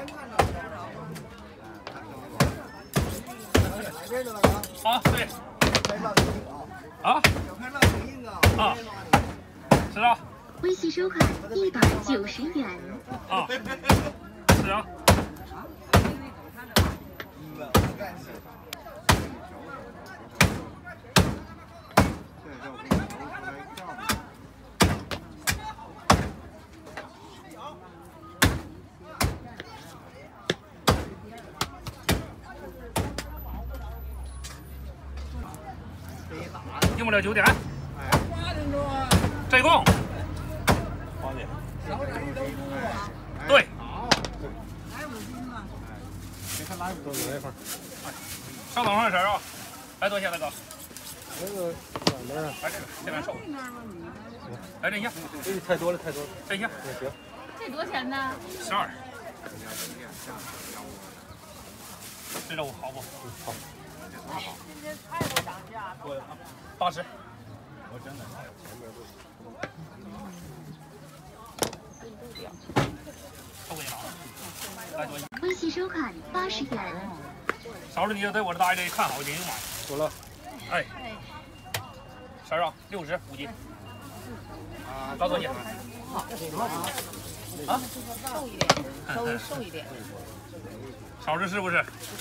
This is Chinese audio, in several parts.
啊，对。啊？啊。是啊。 微信收看190元。 啊。是啊。用不了9点。这共。对。稍等会儿，婶啊，来多少钱，大哥？ 这个软的， 来这个，这边瘦。来这一下。 太多了，太多了。 这一下。 行。 这多少钱呢 ？12。这肉好不？好。 现在菜都涨价。 80。 我真的。 抽给你了。来多一。 微信收看80元。 嫂子，你就对我这大爷这看好，你就买。 走了。 哎。婶啊，605斤。老多斤。啊？ 瘦一点，稍微瘦一点。 嫂子是不是？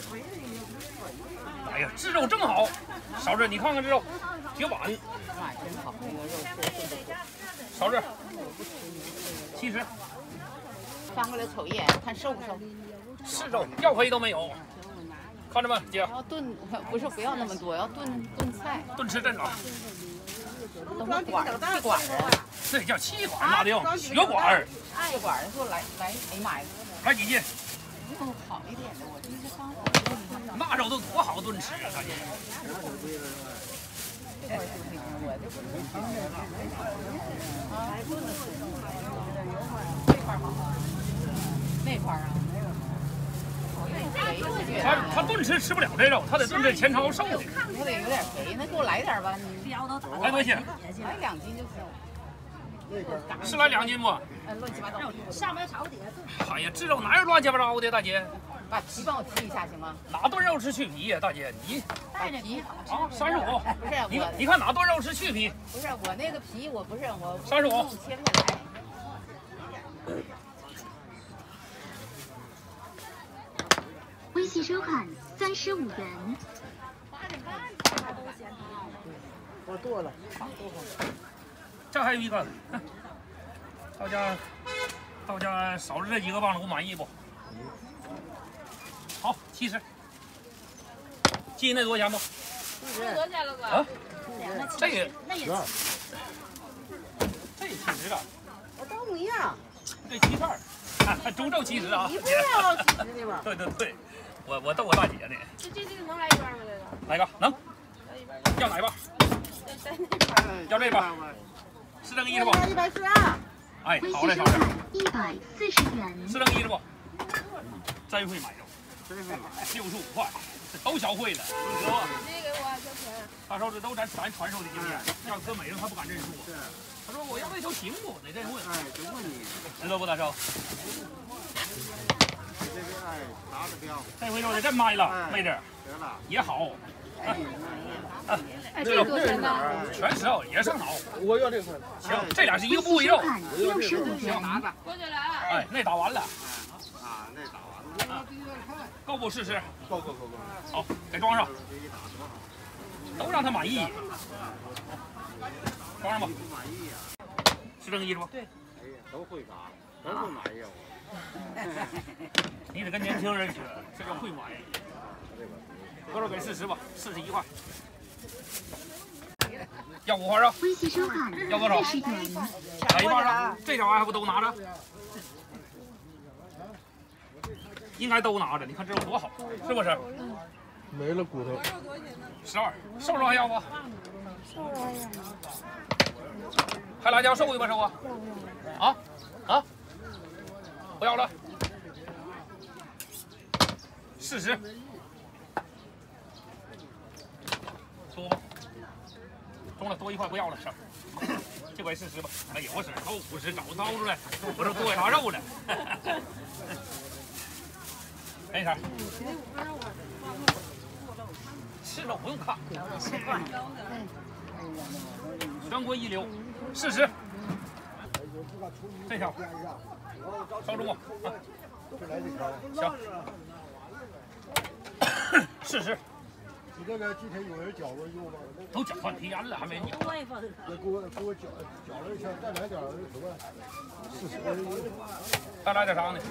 哎呀，这肉正好。嫂子，你看看这肉，铁板。 哇，真好，那个肉是。 嫂子，70。 翻过来瞅一眼，看瘦不瘦？ 是肉，掉黑都没有。看着吧，姐。 要炖，不是不要那么多，要炖菜。 炖吃这个。 都是管儿，气管儿啊。 这叫气管，那得用血管儿。 血管儿，给我来，哎呀妈呀！ 来几斤？ 好一点的，我这是刚好。 那肉都多好炖吃啊，大姐。 那块儿啊。 他炖吃不了这肉，他得炖这前朝瘦的。 我得有点肥，那给我来点吧，你来多些？ 来2斤就行。 是来2斤不？ 乱七八糟。 上面炒底下炖。 哎呀，这肉哪有乱七八糟的，大姐？ 把皮帮我提一下行吗？ 哪炖肉吃去皮呀，大姐？你带着皮啊，35。 不是我， 你看哪炖肉吃去皮？ 不是我那个皮，我不是我 35 切不下来。 微信收看35元。 我剁了。 这还有一个，到家少了这几个棒子，我满意不？好，70。鸡那多少钱不？ 多少钱了哥？ 啊，这个那也这70了。 我都不一样。 这72，中肉70啊。 你不要70的吧？ 对对对，我逗我大姐呢。 这能来一半吗？这个？ 来个能。要哪一半？要这半。是这个意思不 ？142。 哎，好嘞，嫂子。 140元。 是这个意思不？真会买肉，真会买，65块，这都小会了，知道吧？ 你给我交钱。 他说这都咱传授的经验，要搁美人他不敢认输。是。他说我要这头行不？得这问。 哎，得问你。 知道不，大少？ 这回哎，达着标。 这回肉得真卖了，妹子。 得了。 也好。 哎，这个多少钱呢？ 全是肉，也生蚝。 我要这块。 行，这俩是一个部位肉。 65元。 过去了啊。 哎，那打完了。 啊，那打完了。 够不试试？ 够。 好，给装上。都让他满意。装上吧。是这个意思不？ 对。哎呀，都会打，都会买肉。 你得跟年轻人学，这叫会买。多少给40吧，41块。要5块肉。 微信收看要多少 ？40元。 哪一半啊？这点玩意儿还不都拿着？应该都拿着，你看这肉多好，是不是？ 没了骨头。 12，瘦肉还要不？还辣椒瘦一吧，瘦啊？啊？不要了。40。多吧？中了，多1块不要了，省。这回40吧。哎呦，我婶都50找刀出来，我说多给他肉了。 没事。吃肉不用看，全国一流，试试。这条稍重啊，行，试试。 你这个今天有人搅过肉吗？ 都搅半天了，还没搅。 给我搅了一下，再来点什么？40。 再来点啥呢？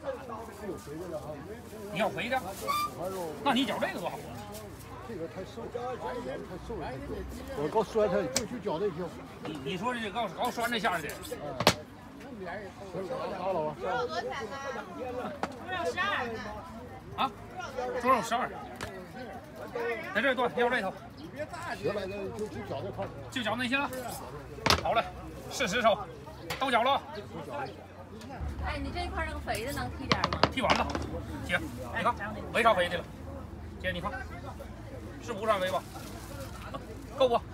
你要肥的？那你搅这个多好啊！ 这个太瘦了，太瘦了。我搞酸菜就搅这行。 你说这搞酸这馅的？ 好了吧？ 猪肉多少钱呢？猪肉12。 啊？猪肉12。在这多要这头。 行了，就搅这块。 就搅那些了。好嘞，试10手，都搅了。 哎，你这一块那个肥的能剔点吗？ 剔完了，姐，你看没啥肥的了。姐，你看是不算肥吧？够不？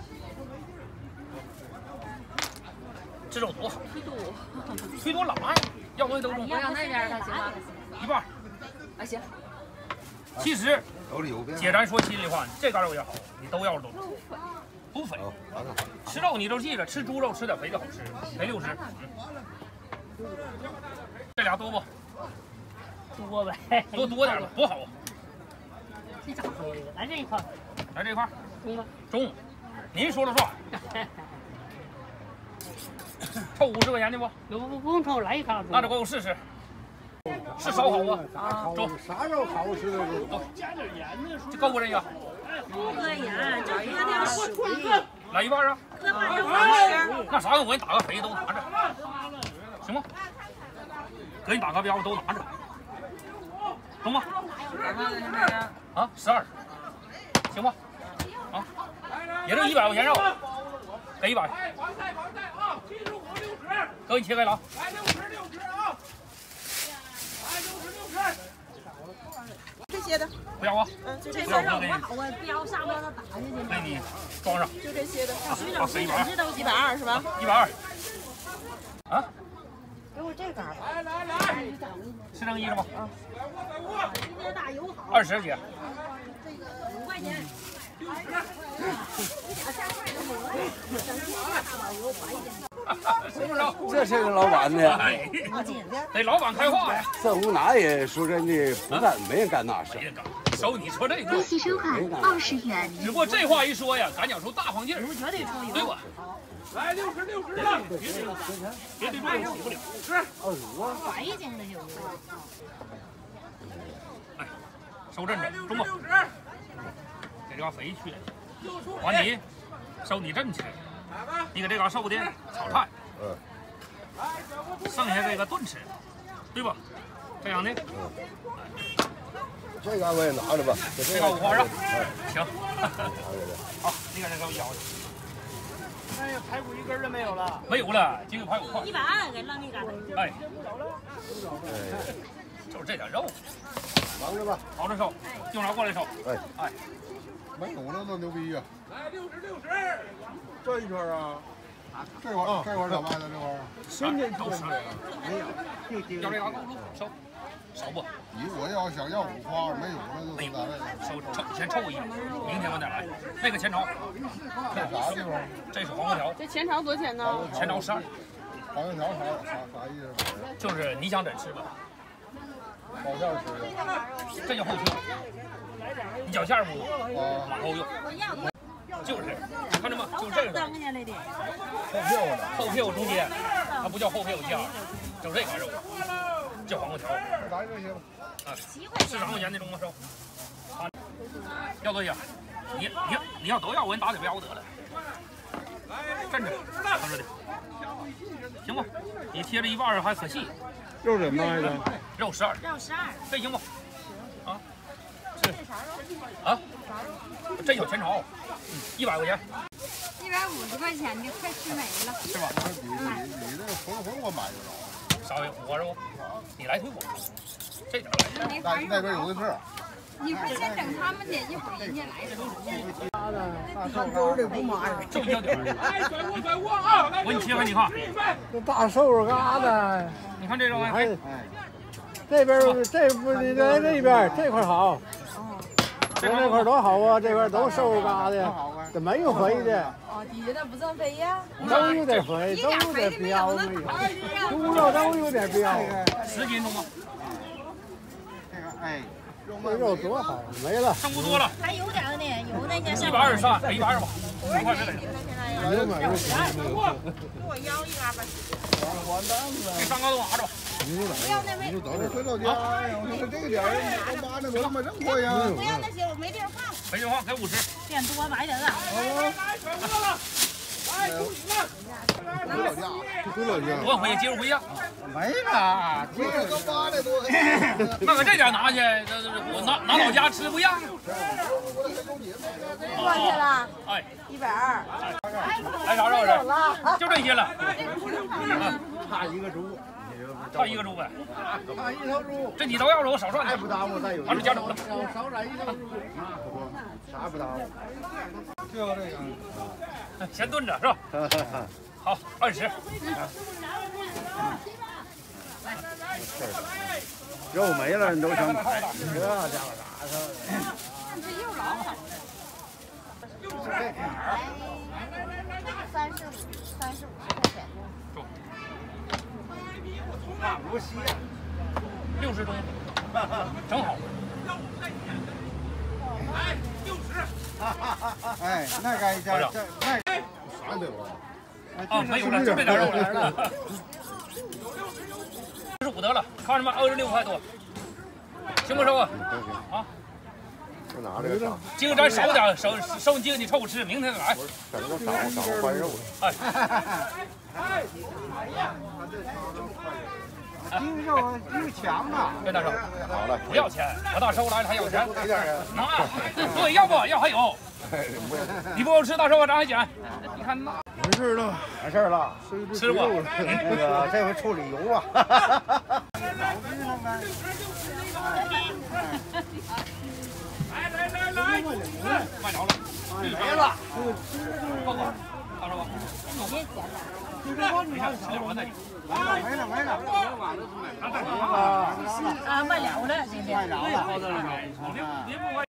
这肉多好，忒多拉呀，要东西都中。 我要那边的行吗？ 一半。 啊行。 其实，姐咱说心里话，这干肉也好，你都要都不肥。吃肉你都记着，吃猪肉吃点肥的好吃，肥60。这俩多不？ 多呗， 多点吧，多好啊！ 这咋说的？来这一块， 来这块， 中吧， 中，您说了算。凑50块钱的不？ 不用凑，来一卡。 那就给我试试，是烧好吗？中， 啥肉好吃的肉？ 加点盐呢， 这够不这个？ 不搁盐，就搁点水。 来一半啊？ 搁半就完。 那啥，我给你打个肥都拿着，行吗？给你打个标都拿着，中吗？啊，12，行吧？啊，也就100块钱肉，给100。给你切开了啊！来60啊！来60。 这些的， 不要啊！ 就这些不要， 肉。 我不要上面的打下去。 给你装上。 就这些的。 好，给 120是吧 ？120。啊？ 给我这杆吧。 来，是正一是吗？ 啊。 20姐。 5块钱。 是不是？ 这是个老板呢， 得老板开话呀。 这湖南人说真的不干，没人干那事。 没人干。收你说这个。 微信收款20元。 只不过这话一说呀，咱讲出大方劲儿，对吧？来60了，别对半洗不了。是 25啊。 白净的有。 哎，收阵子，中不？给这嘎肥去，完你收你正吃，你给这嘎瘦的炒菜，剩下这个炖吃，对吧？这样的。 这个我也拿着吧。 这个5花肉，行。好，你看这个腰去。 哎呀，排骨一根都没有了。 没有了，几个排骨块。 120给让你干。 哎，就是这点肉。 忙着吧， 好着收，用啥过来收？哎， 没有了那牛逼呀！来60，这一圈啊，这块咋卖的这块？ 新鲜都是，没有，要这嘎够不？收，少不？ 我要想要5花，没有了就没有，收先凑一个，明天我再来。那个前朝， 这啥地方？ 这是黄瓜条。 这前朝多少钱呢？ 前朝12。 黄瓜条啥意思？ 就是你想怎吃吧。 包馅吃的， 这叫后袖。你绞馅不？往后用。就是，看着吗？就这个。后屁股中间，它不叫后屁股架，就这块肉，叫黄瓜条。 来这些吧。 啊，40块钱那种吗？收。啊，要多少？你要都要，我给你打点标得了。站着，看着的，行不？你贴着一半还可细。 肉怎么卖的？ 肉12，这行不？啊，是啊，这小前朝，100块钱 150块钱的，快吃没了， 是吧？你这个混我买的了。 啥呀？5花肉，你来推我，这点来。 那边有的是。 你不先等他们的，一会儿人家来了。 大粥的不买， 就一小点。哎，甩锅啊！我给你切开，你看。 这大瘦干的。 你看这肉还这边这不你在那边这块好，这块多好啊，这块都瘦嘎的，这没有肥的。 哦，底下那不算肥呀？ 都有点肥，都有点膘没有，猪肉都有点膘。 10斤中吗？ 哎， 这肉多好，没了。 剩不多了。 还有点呢，有那家 123，给120吧。快点来。 没有买过。 给我腰一嘎巴。 给3个都拿着吧。 不要那没， 我回老家，我说这个点我妈那我他妈扔过呀。 不要那些，我没地儿放。 没地方，给50。 变多买点了。 回老家，回老家。 多回接着回呀。 没了， 这个都800多。 那搁这点拿去，我拿老家吃不一样。 多少钱了哎 ？120。 来啥肉是？就这些了。 差一个猪。 差一个猪呗。 差1头猪。 这你都要了，我少算点。 不耽误，再有。 完了加走了。 少宰1头猪。啥不耽误？就这个。 先炖着是吧？好，20。 肉没了，你都想买？ 这家伙啥事儿？ 不稀。 60中，正好。 哎，那该这那啥没有了？ 啊，没有了，就这点肉了。65得了，看着吗？26块多，行不收啊？啊， 我拿这个。 今个咱少点，收你今个你凑合吃，明天再来。 整个少块肉。 哎。 精肉又强啊！ 跟大收， 好了， 不要钱，我大收来了还要钱， 给点儿拿，对，要不要还有，你不够吃大收咱还减，你看那完事了， 完事儿了， 吃过， 那个这回处理油啊。 来，卖着了， 没了， 够不？大收吧， 你别减了。 没事，吃点我再给。 没了没了， 啊， 啊，卖了了，今天。 卖着了。